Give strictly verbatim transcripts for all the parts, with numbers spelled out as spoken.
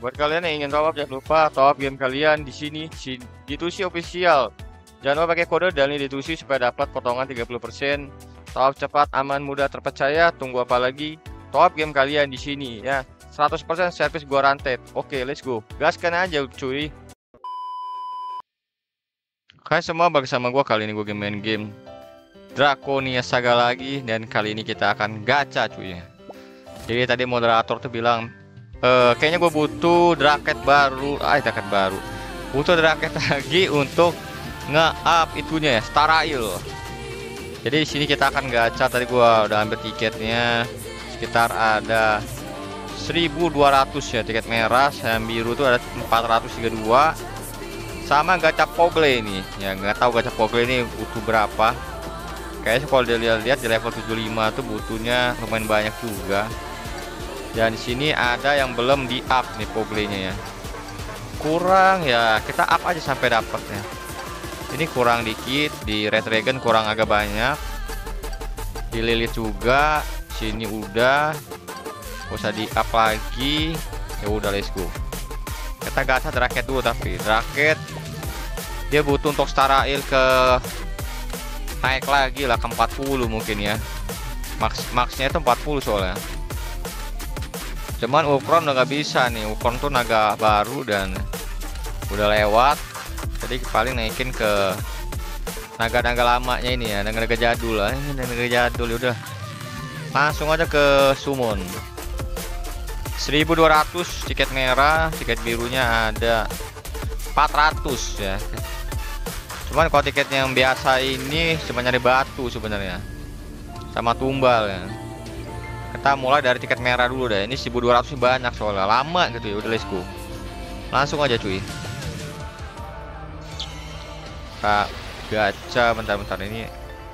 Buat kalian yang ingin top up, jangan lupa top up game kalian di sini D dua C official. Jangan lupa pakai kode Dani D dua C supaya dapat potongan tiga puluh persen. Top up cepat, aman, mudah, terpercaya. Tunggu apa lagi? Top up game kalian di sini ya. seratus persen service gua ranted. Oke, let's go. Gaskan aja cuy. Hai semua, bersama gua kali ini gua game main game Draconia Saga lagi, dan kali ini kita akan gacha cuy. Jadi tadi moderator tuh bilang Uh, kayaknya gue butuh draket baru, ah draket baru, butuh draket lagi untuk nge-up itunya ya, Starail. Jadi di sini kita akan gacha. Tadi gue udah ambil tiketnya, sekitar ada seribu dua ratus ya tiket merah, yang biru tuh ada empat ratus tiga puluh dua, sama gacha Pogle ini. Ya nggak tahu gacha Pogle ini butuh berapa. Kayaknya kalau dilihat-lihat di level tujuh puluh lima tuh butuhnya lumayan banyak juga. Dan di sini ada yang belum di up nih Pogle-nya ya. Kurang ya, kita up aja sampai dapat ya. Ini kurang dikit, di Red Dragon kurang agak banyak. Di Lilith juga, sini udah. Gak usah di up lagi. Ya udah, let's go. Kita gacha draket dulu, tapi draket dia butuh untuk Starail ke naik lagi lah ke empat puluh mungkin ya. Max maxnya itu empat puluh soalnya. Cuman Ukron udah nggak bisa nih, Ukron tuh naga baru dan udah lewat. Jadi paling naikin ke naga-naga lamanya ini ya, naga-naga jadul lah. Ini naga jadul, udah langsung aja ke summon. seribu dua ratus tiket merah, tiket birunya ada empat ratus ya. Cuman kalau tiket yang biasa ini cuma nyari batu sebenarnya, sama tumbal ya. Kita mulai dari tiket merah dulu deh. Ini seribu dua ratus banyak soalnya, lama gitu ya. Udah, let's go. Langsung aja cuy. Kita gacha bentar-bentar ini.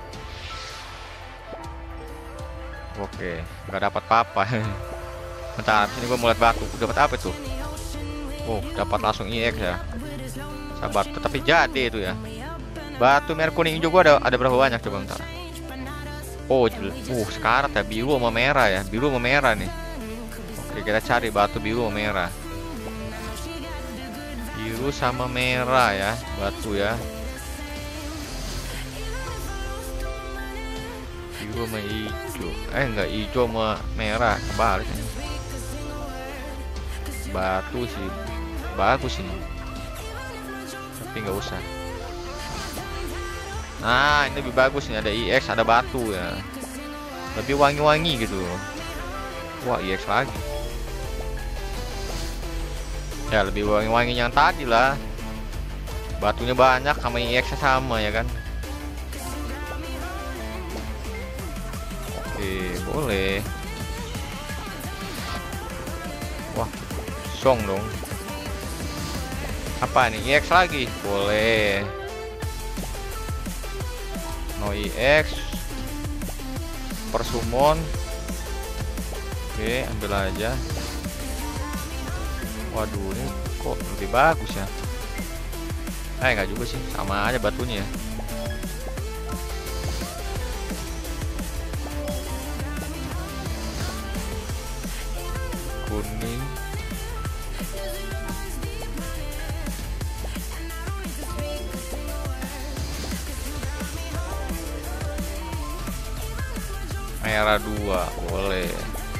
Oke, nggak dapat apa-apa. Bentar, sini gua mulai batu. Dapat apa tuh? Oh, dapat langsung I X ya. Sabar, tetapi jadi itu ya. Batu merah kuning hijau gua ada ada berapa banyak coba bentar. Oh, uh, sekarat ya, biru sama merah ya, biru sama merah nih. Oke, kita cari batu biru sama merah. Biru sama merah ya, batu ya. Biru sama hijau, eh enggak, hijau sama merah, kebalik. Batu sih, bagus sih. Tapi nggak usah. Nah, ini lebih bagus nih, ada I X, ada batu ya. Lebih wangi-wangi gitu. Wah, I X lagi. Ya, lebih wangi-wangi yang tadi lah. Batunya banyak sama I X-nya sama ya kan. Oke, boleh. Wah, song dong. Apa nih? I X lagi? Boleh. No I X persumon. Oke, ambil aja. Waduh, ini kok lebih bagus ya. Eh, enggak juga sih, sama aja batunya ya. Kuning. Merah dua, boleh.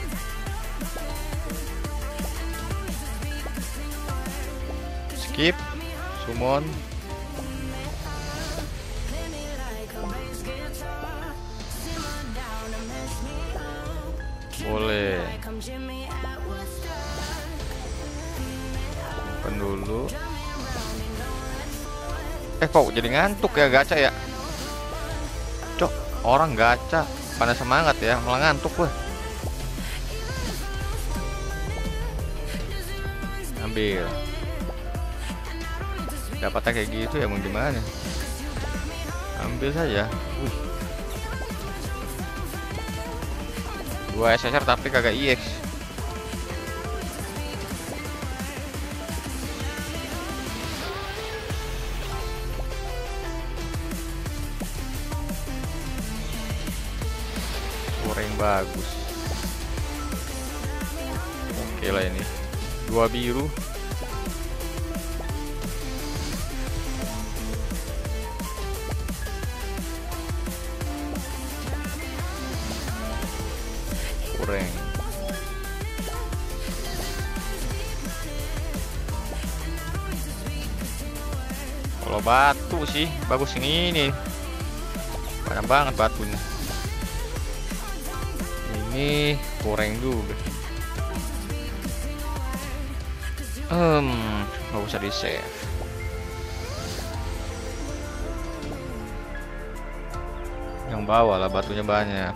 Skip, summon. Boleh. Simpen dulu. Eh, kok jadi ngantuk ya gacha ya? Cok, orang gacha pada semangat ya, malah ngantuk gue. Ambil. Dapatnya kayak gitu ya, mau gimana? Ambil saja. Wih. Dua S S R tapi kagak I X. Yang bagus. Oke lah ini. Dua biru. Kurang. Kalau batu sih bagus yang ini. Banyak banget batunya. Ini kurang juga. Hmm, nggak usah di save. Yang bawah lah batunya banyak.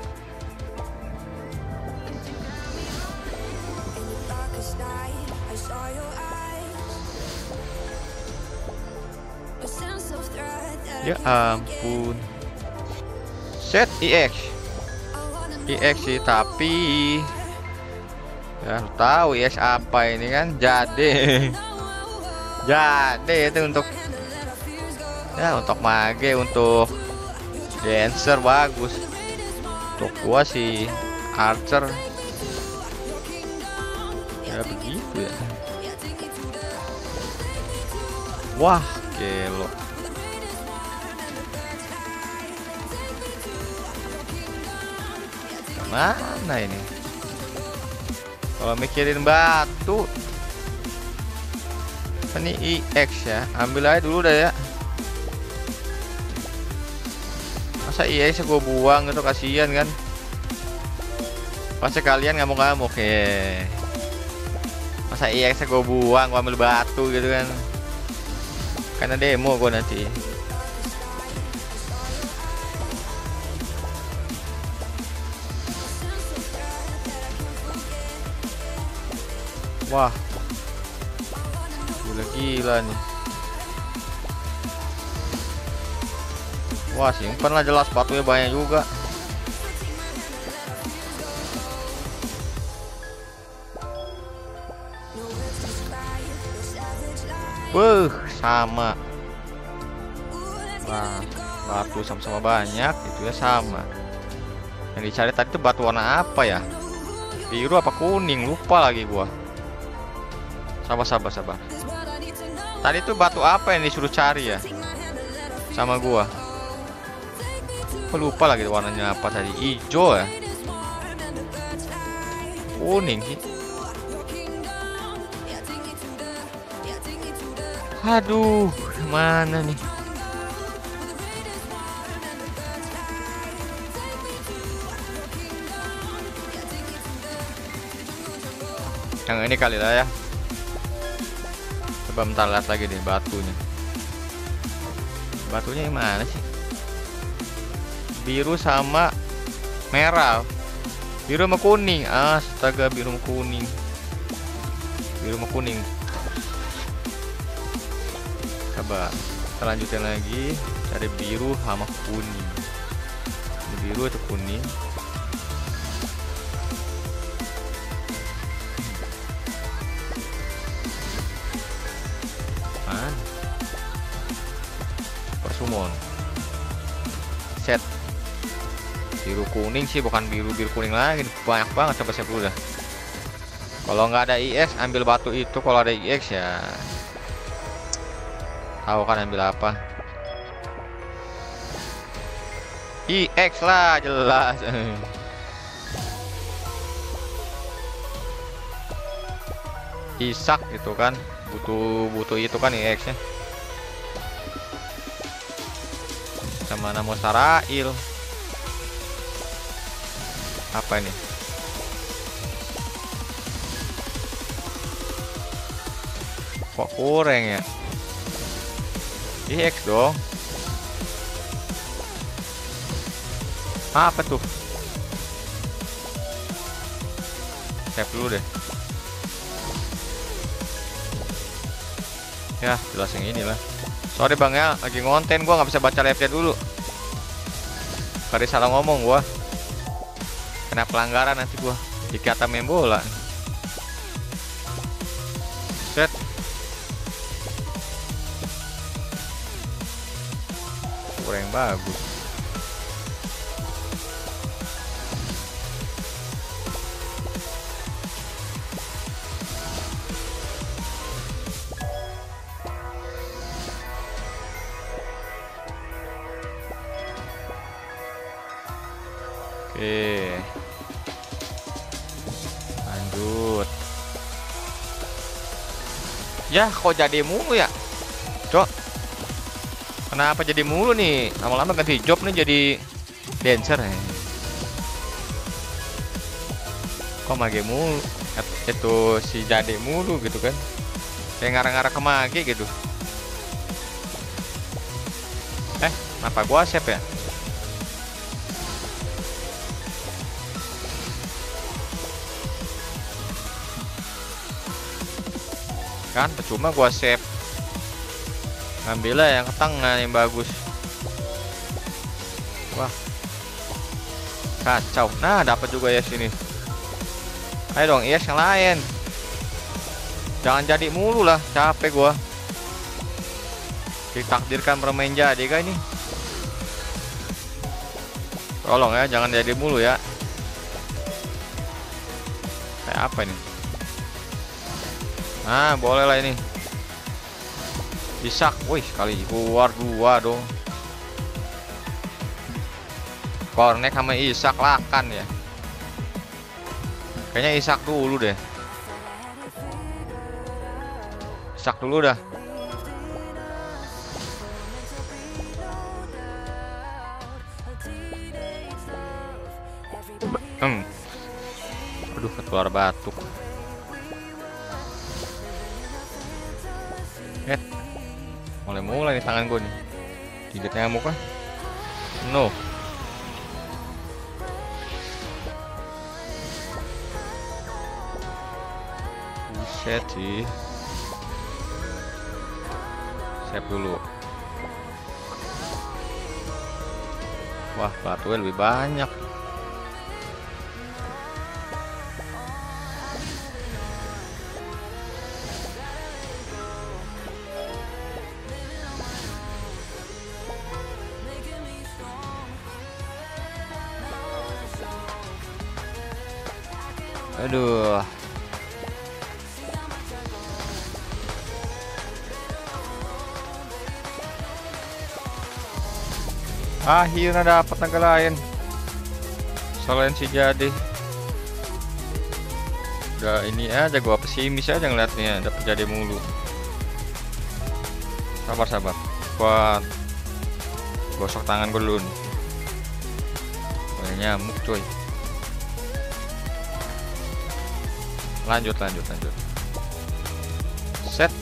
Ya ampun. Set E X. E X sih tapi ya lu tahu E X apa ini kan? Jade. Jade itu untuk ya untuk mage, untuk dancer bagus. Untuk gua sih archer. Ya begitu ya. Wah, gelo. Mana ini? Kalau mikirin batu, ini E X ya, ambil aja dulu dah ya. Masa E X gue buang itu, kasihan kan? Masa kalian ngamuk-ngamuk ya? Masa E X gue buang, gue ambil batu gitu kan? Karena demo gue nanti. Wah, gila-gila nih. Wah, simpan lah jelas, batunya banyak juga. Wuh, sama. Wah, batu sama-sama banyak, itu ya sama. Yang dicari tadi tuh batu warna apa ya? Biru apa kuning? Lupa lagi gua. Sabar, sabar, sabar. Tadi tuh batu apa yang disuruh cari ya? Sama gua. Aku lupa lagi warnanya apa tadi. Hijau ya? Kuning sih. Aduh, mana nih? Yang ini kali lah ya. Coba bentar lihat lagi deh batunya. Batunya yang mana sih? Biru sama merah. Biru sama kuning. Astaga, biru sama kuning. Biru sama kuning. Coba kita lanjutin lagi. Cari biru sama kuning. Ini biru itu kuning. Persumon set biru kuning sih, bukan biru biru kuning lagi, banyak banget. Coba saya dulu dah. Kalau nggak ada E X ambil batu itu, kalau ada E X ya tahu kan ambil apa. E X lah jelas. Isak itu kan butuh butuh itu kan E X nya. Sama nama Sarail. Apa ini? Kok kurang ya? E X dong. Apa tuh? Save dulu deh. Ya jelas yang inilah. Sorry bang ya, lagi ngonten, gua nggak bisa baca live dulu. Kali salah ngomong gua, kena pelanggaran nanti gua dikata main bola. Set. Kurang bagus. Oke. Lanjut. Ya, kok jadi mulu ya? Cok. Kenapa jadi mulu nih? Lama-lama ganti job nih jadi dancer ya. Kok mage mulu? Itu si jadi mulu gitu kan. Kayak ngarang-ngarang ke mage gitu. Eh, kenapa gua save ya? Kan percuma gua save. Ambillah yang ke tengah yang bagus. Wah, kacau. Nah, dapat juga ya sini. Ayo dong, yes yang lain. Jangan jadi mulu lah, capek gua. Ditakdirkan bermain jadi kan ini. Tolong ya, jangan jadi mulu ya. Kayak apa ini? Nah, boleh lah ini. Isak, wih sekali keluar dua dong. Kornek sama Isak lakan ya. Kayaknya Isak dulu deh. Isak dulu dah. Hmm. Aduh, keluar batuk. Eh, mulai-mulai nih tangan gue nih. Gigit nyamuk kan? No. Buset sih. Save dulu. Wah, batunya lebih banyak. Aduh. Akhirnya dapat naga lain. Selain si jadi. Udah ini aja gua pesimis aja ngeliatnya dapat jadi mulu. Sabar sabar. Gua gosok tangan gua dulu nih. Banyak nyamuk coy. Lanjut lanjut lanjut. Set.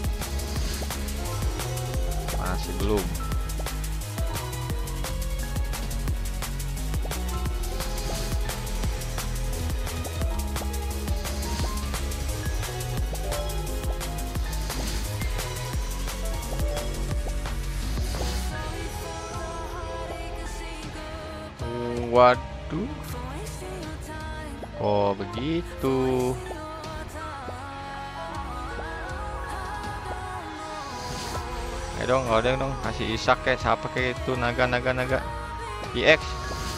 Masih belum. Waduh. Oh begitu. Ya dong, oh dong, kasih Isak kayak siapa kayak itu naga naga naga. I X.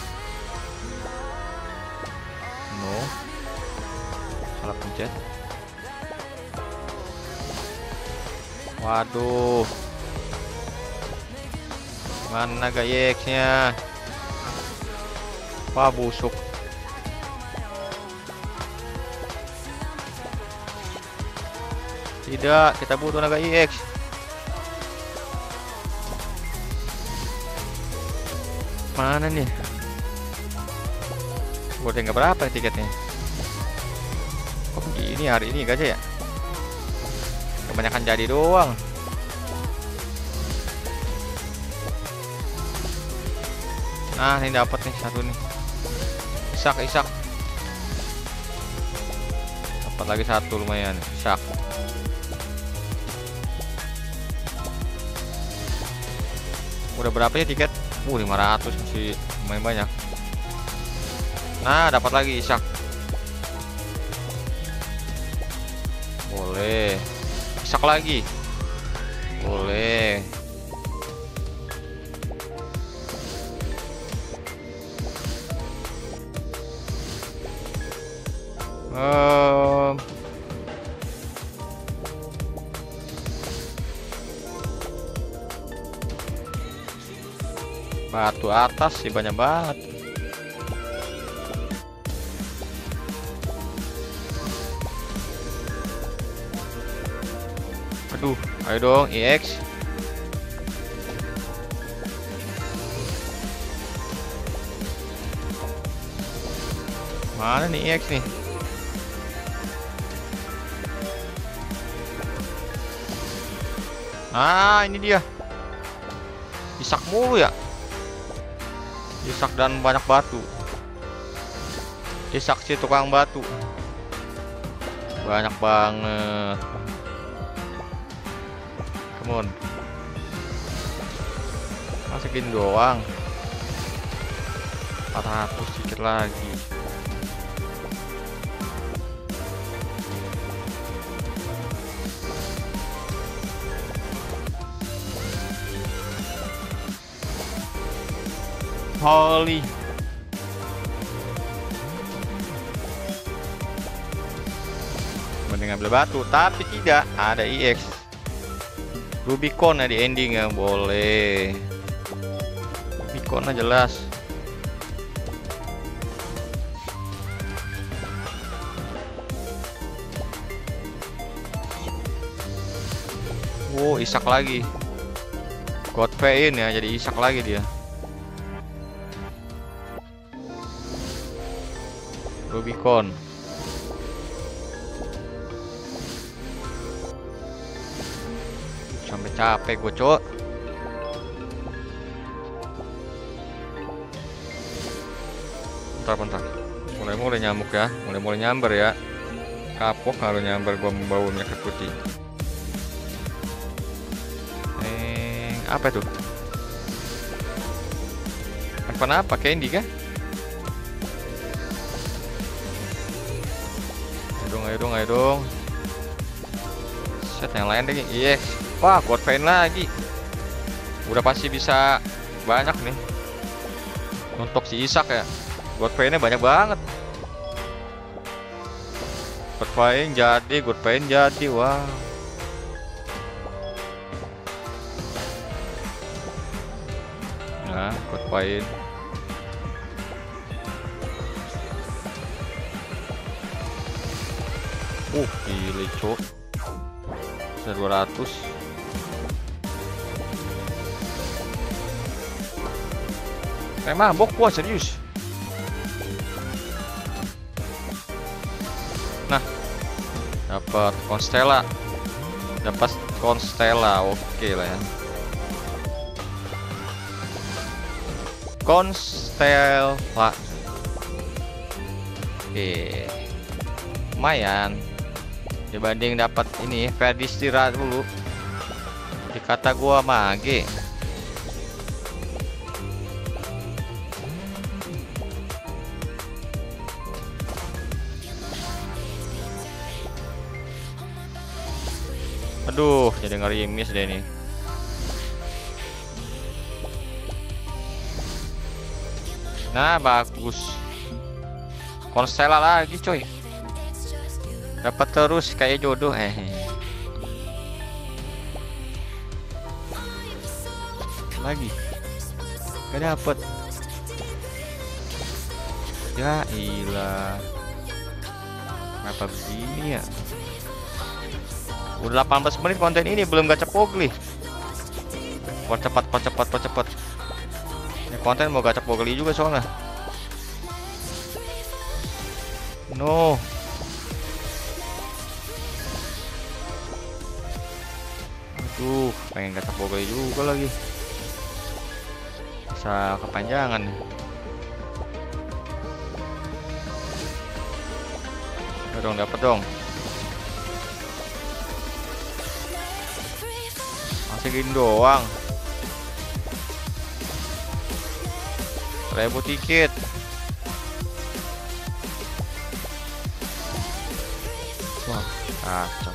No. Salah pencet. Waduh. Mana naga I X-nya? Wah, busuk. Tidak, kita butuh naga I X. Mana nih? Gue tinggal berapa tiketnya? Kok begini hari ini gak aja ya? Kebanyakan jadi doang. Nah, ini dapat nih satu nih. Isak, Isak. Dapat lagi satu lumayan, Isak. Udah berapa ya tiket? Uh, lima ratus masih lumayan banyak. Nah, dapat lagi Isak. Boleh. Isak lagi. Boleh. Um, batu atas sih banyak banget. Aduh, ayo dong E X. Mana nih E X nih? Ah, ini dia. Isak mulu ya. Isak dan banyak batu. Isak si tukang batu. Banyak banget. Come on. Masa gini doang. empat ratus sedikit lagi. Holy. Mending ambil batu, tapi tidak ada E X. Rubicon ya di ending ya, boleh. Rubicon aja jelas. Wow, isak lagi. God Pain ya, jadi isak lagi dia. Rubicon. Sampai capek gue, cok. Bentar, bentar. Mulai-mulai nyamuk ya. Mulai-mulai nyamber ya. Kapok kalau nyamber gue membawa minyak putih. Eh, apa tuh? Kenapa? Candy kah? Ayo dong, ayo dong. Set yang lain deh. Yes. Wah, God Pain lagi. Udah pasti bisa banyak nih. Untuk si Isak ya. God Painnya banyak banget. God Pain jadi, God Pain jadi. Wow. Nah, God Pain. Uh, gile cok. Bisa dua ratus. Kayak mabok gua serius. Nah, dapat Constella. Dapat Constella, oke lah ya. Constella. Oke. Lumayan. Dibanding dapat ini Verdistira dulu. Dikata gua mage. Aduh, jadi ngerimis deh nih. Nah, bagus. Constella lagi, coy. Dapat terus kayak jodoh eh. Lagi. Gak dapet. Ya ilah. Kenapa begini ya? Udah delapan belas menit konten ini belum gacha pogli. Percepat, percepat, percepat. Ini konten mau gacha pogli juga soalnya. No. Aduh, pengen gacha pogli juga lagi. Bisa kepanjangan nih. Ayo dong, dapat dong. Masih gini doang. Seribu tiket. Wah, kacau.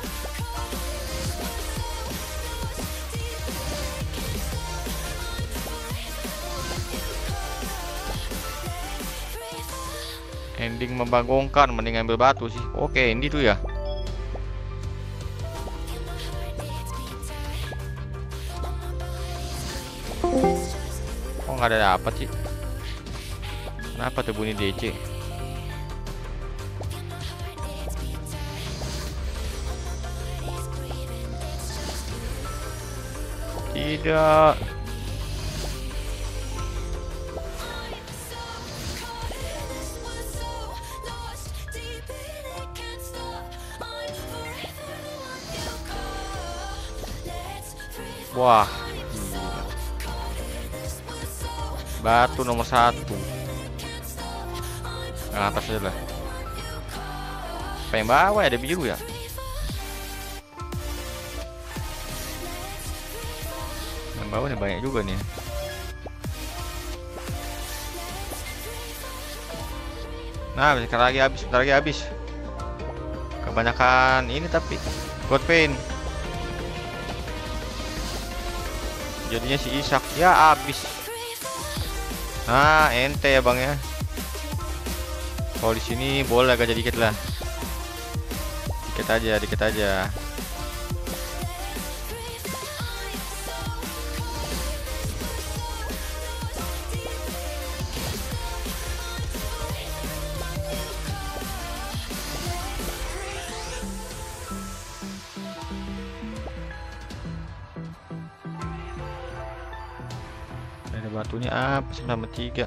Ending membagongkan, mending ambil batu sih. Oke, ini tuh ya. Kok nggak ada dapat sih? Kenapa tuh bunyi D C? Tidak. Wah, gila. Batu nomor satu. Nah, atas aja lah. Apa yang bawah ya? Ada biru ya? Yang bawah nih banyak juga nih. Nah, bentar lagi habis, bentar lagi habis. Kebanyakan ini tapi God Pain. Jadinya si Ishak ya habis. Nah, ente ya bang ya. Kalau di sini boleh agak jadi dikit lah. Dikit aja, dikit aja. Ada batunya apa sama tiga.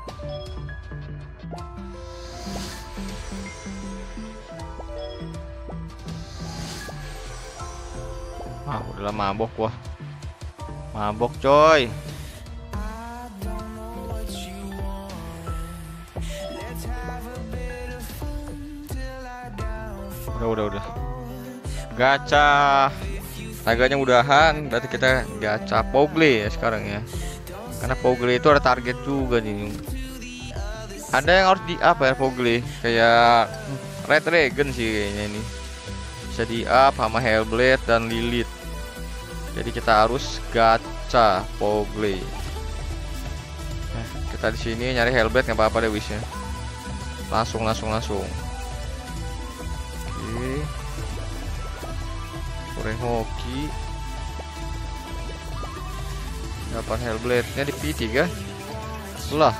Ah, udah mabok gua. Mabok coy. Udah udah udah. Gacha. Taganya udahan, berarti kita gacha Pogle ya sekarang ya. Karena Pogle itu ada target juga nih. Ada yang harus di apa ya Pogle? Kayak Red Dragon sih kayaknya ini. Bisa di up sama Hellblade dan Lilith. Jadi kita harus gacha Pogle. Nah, kita di sini nyari Hellblade nggak apa-apa deh wishnya. Langsung langsung langsung. Oke. Kurang hoki. Dapat Hellblade-nya di P tiga. Lah.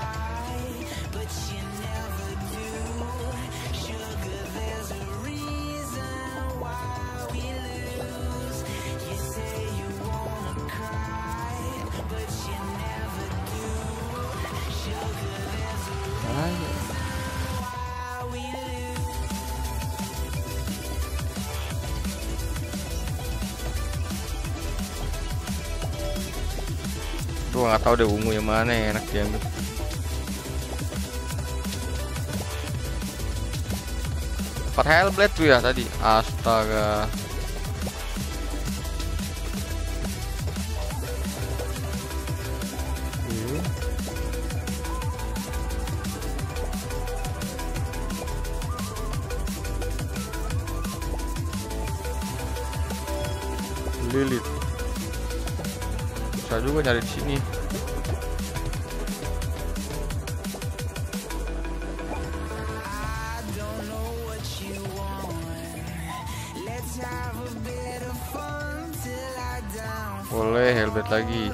Tuh nggak tahu deh ungu yang mana yang enak diambil. Empat Hellblade tuh ya tadi. Astaga. Lilith. Bisa juga nyari di sini. Boleh Hellblade lagi.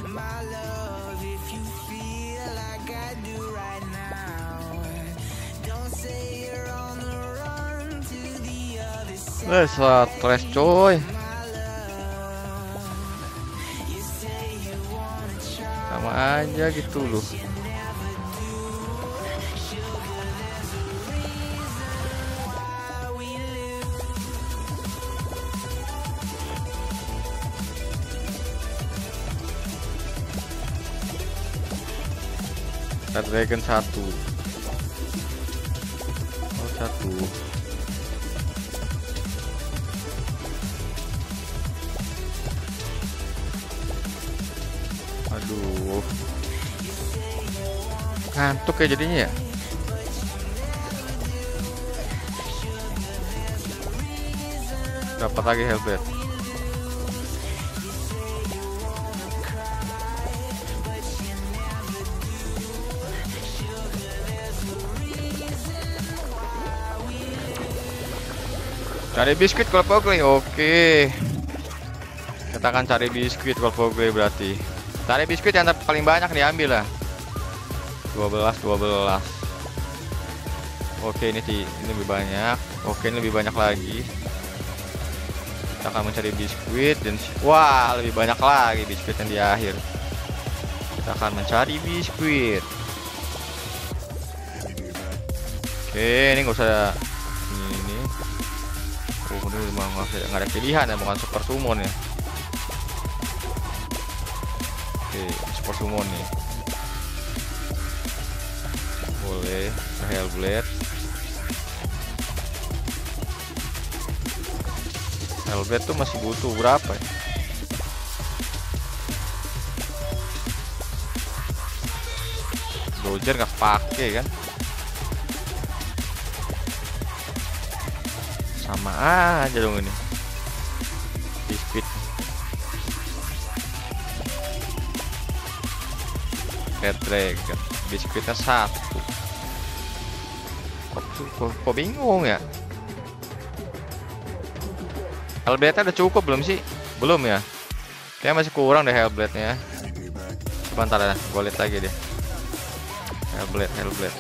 Eh, stres coy. Sama aja gitu loh. Red Dragon satu. Oh, satu. Aduh. Ngantuk ya jadinya ya. Dapat lagi Hellblade. Cari biskuit kalau Pogle. Oke. Kita akan cari biskuit kalau Pogle berarti. Cari biskuit yang paling banyak diambil lah. dua belas dua belas. Oke, ini ini lebih banyak. Oke, ini lebih banyak lagi. Kita akan mencari biskuit dan wah, lebih banyak lagi biskuit yang di akhir. Kita akan mencari biskuit. Oke, ini nggak usah ini. Oh, ini memang nggak ada pilihan ya, bukan super summon ya. Oke, super summon nih. Boleh, Hellblade. Hellblade tuh masih butuh berapa ya? Dojer nggak pakai kan? Sama aja dong ini. Biskuit. Red Dragon. Biskuitnya satu. Kok, kok, kok bingung ya? Hellblade udah cukup belum sih? Belum ya? Kayaknya masih kurang deh Hellblade-nya. Sebentar ya, gue lihat lagi deh. Hellblade, Hellblade.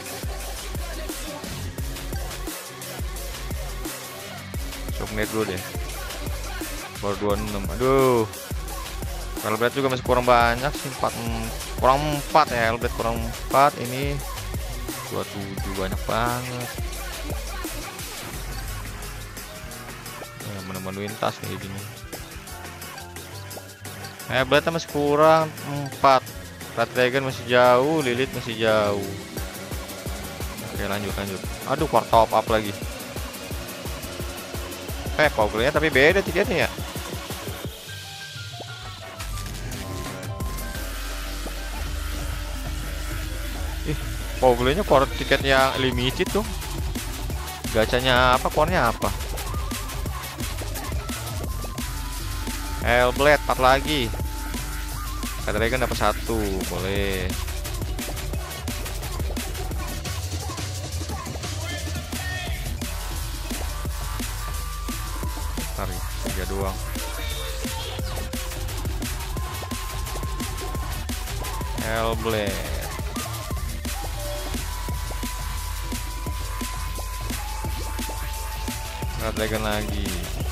Submit dulu deh. Baru dua puluh enam. Aduh. Hellblade juga masih kurang banyak sih, empat, kurang empat ya, Hellblade kurang empat, ini dua puluh tujuh, banyak banget. Menu-menuin tas nih gini. Hellblade masih kurang empat. Red Dragon masih jauh, Lilith masih jauh. Oke, lanjut lanjut. Aduh, kuart top up lagi. Eh, powernya tapi beda tiketnya ya. Ih, powernya kuart tiket yang limited tuh. Gacanya apa? Kuarnya apa? Hellblade empat lagi. Red Dragon dapat satu, boleh. Tarik tiga doang. Hellblade. Red Dragon lagi.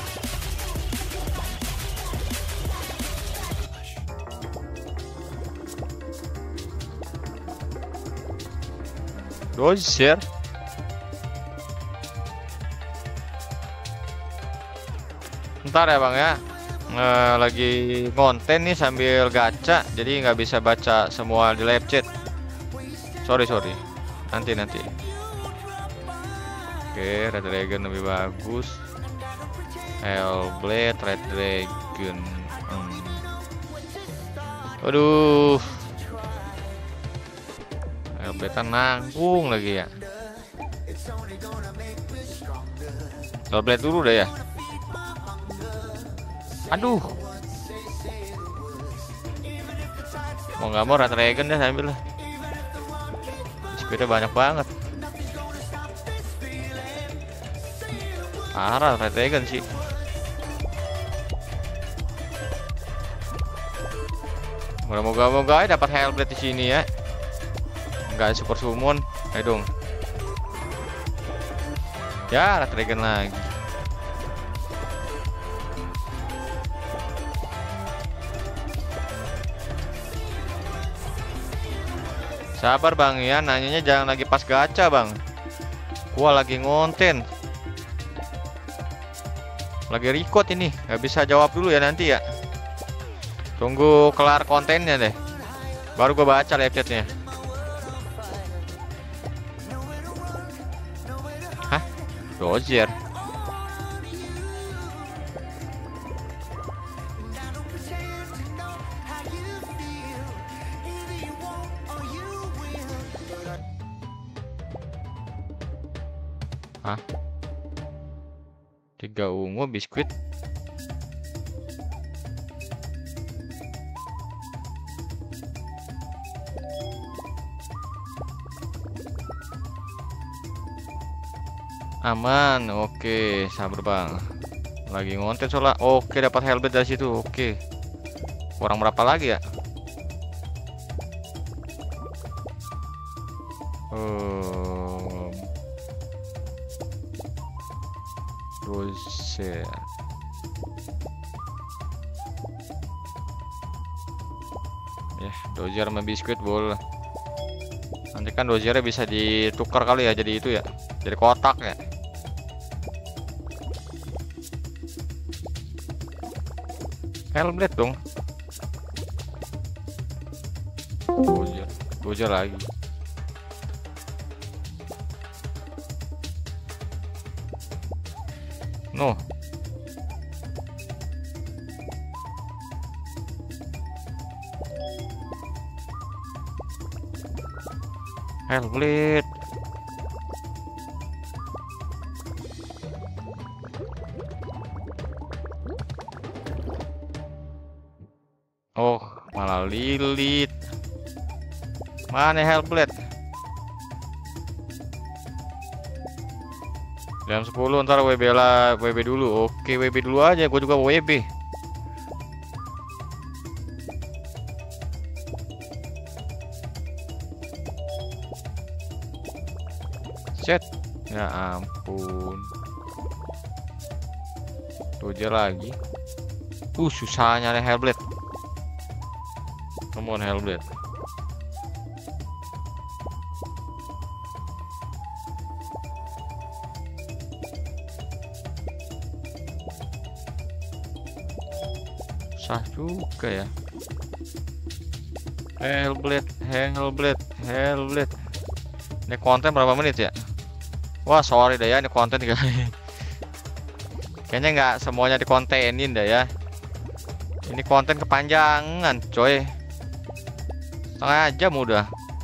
Dozer. Ntar ya bang ya, e, lagi konten nih sambil gacha, jadi nggak bisa baca semua di live chat. Sorry sorry, nanti nanti. Oke, Red Dragon lebih bagus. Hellblade, Red Dragon. Hmm. Aduh. Hellblade nanggung lagi ya. Hellblade dulu deh ya. Aduh. Mau nggak mau Red Dragon deh ambil lah. Speednya banyak banget. Parah Red Dragon sih. Moga-moga dapat Hellblade di sini ya. Enggak super summon, ayo dong. Ya, Red Dragon lagi. Sabar bang ya, nanyanya jangan lagi pas gacha bang. Gua lagi ngonten, lagi record ini, nggak bisa jawab dulu ya nanti ya. Tunggu kelar kontennya deh, baru gua baca live chatnya. Hah? Dozier. Hah? Tiga ungu biskuit. Aman, oke, sabar bang. Lagi ngonten soalnya. Oke, dapat Hellblade dari situ. Oke. Kurang berapa lagi ya? Um, Dozer. Ya, dozier sama biskuit boleh. Nanti kan doziernya bisa ditukar kali ya, jadi itu ya, jadi kotak ya. Hellblade dong. Dozier, dozier lagi. No. Hellblade. Oh, malah Lilith. Mana Hellblade? Jam sepuluh ntar W B lah, W B dulu. Oke, W B dulu aja, gue juga W B. Set. Ya ampun. Tuh aja lagi. Uh, susah nyari Hellblade. Come on Hellblade. Susah juga ya. Hellblade, Hellblade, Hellblade. Ini konten berapa menit ya? Wah, sorry dah ya, ini konten guys. Kayaknya nggak semuanya dikontenin dah ya. Ini konten kepanjangan, coy. Setengah jam udah.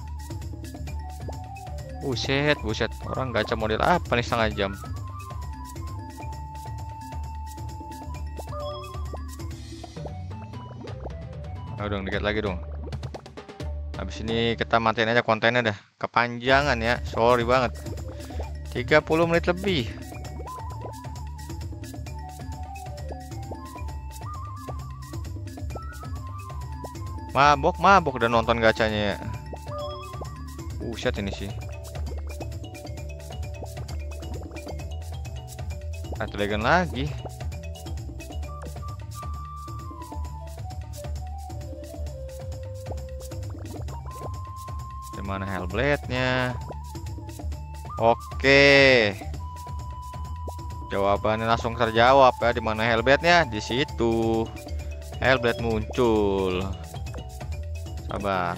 Buset, buset. Orang gacha model apa nih setengah jam? Ayo dong, dikit lagi dong. Habis ini kita matiin aja kontennya dah. Kepanjangan ya, sorry banget. tiga puluh menit lebih. Mabok, mabok udah nonton gacanya ya. Buset ini sih. Satu Legend lagi. Dimana Hellblade-nya? Oke. Jawabannya langsung terjawab ya. Dimana Hellblade-nya? Di situ. Hellblade muncul. Sabar.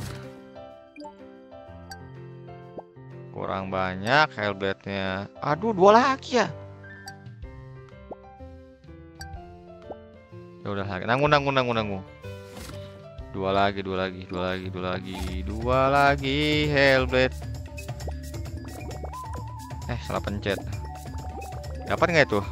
Kurang banyak Hellblade-nya. Aduh, dua lagi ya. Ya udah lagi. Nanggung, nanggung, nanggung, nanggung. Dua lagi, dua lagi, dua lagi, dua lagi, dua lagi Hellblade. Eh, salah pencet. Dapat nggak itu?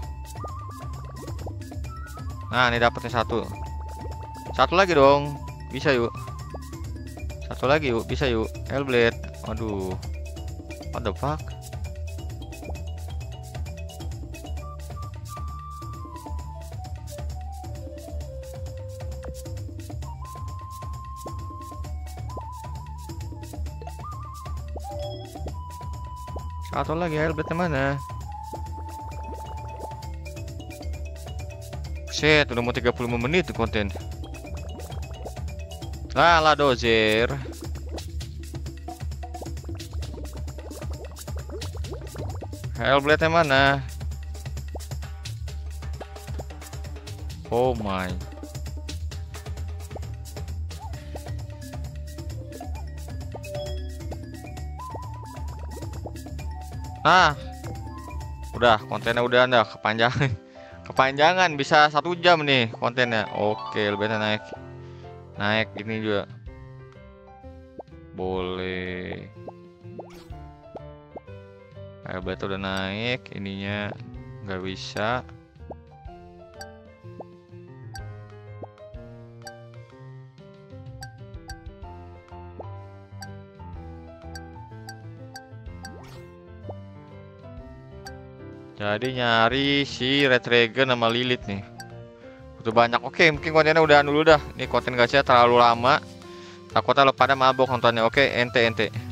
Nah, ini dapatnya satu. Satu lagi dong. Bisa yuk. Satu lagi yuk, bisa yuk. Hellblade. Aduh. What the fuck? Satu lagi Hellblade mana? Set, udah mau tiga puluh lima menit tuh konten. Lah lah dozer. Hellblade mana? Oh my. Nah, udah kontennya udah anda kepanjangan, kepanjangan bisa satu jam nih kontennya. Oke, lebih naik, naik ini juga boleh. Hebat udah naik, ininya nggak bisa. Jadi nyari si Red Dragon sama Lilith nih. Butuh banyak. Oke, mungkin kontennya udah dulu dah. Nih konten gacha terlalu lama. Takutnya lo pada mabok nontonnya. Oke, ente ente.